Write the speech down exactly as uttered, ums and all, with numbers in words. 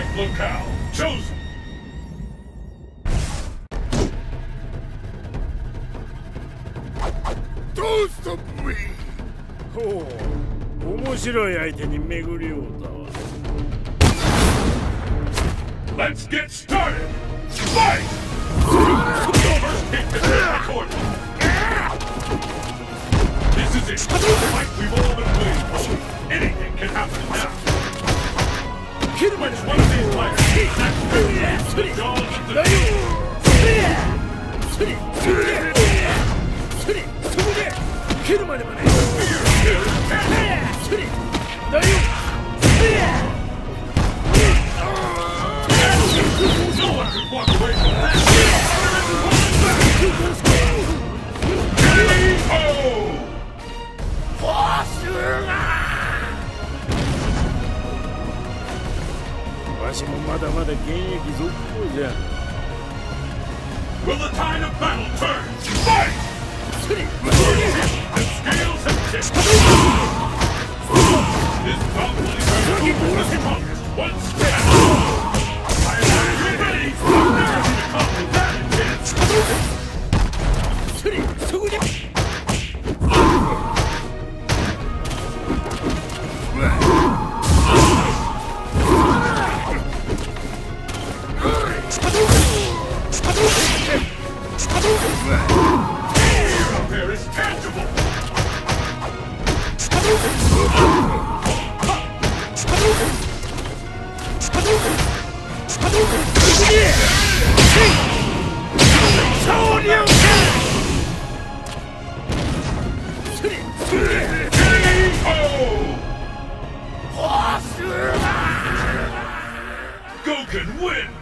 locale chosen. Toast of me. ほう、面白い相手に巡り合うたわ。 Let's get started. Fight! First hit is recorded. This is it. The fight we've all been waiting for. Anything can happen now. Which one of these fighters activates the jaws of the beast? No one can walk away from that. Oh! わしもまだまだ現役続行じゃ。 Will the tide of battle turn? Fight! The scales have tipped. This probably hurts the strongest one step. I am ready. I've never seen a combat that intense. Fear up there is tangible. Gouken wins!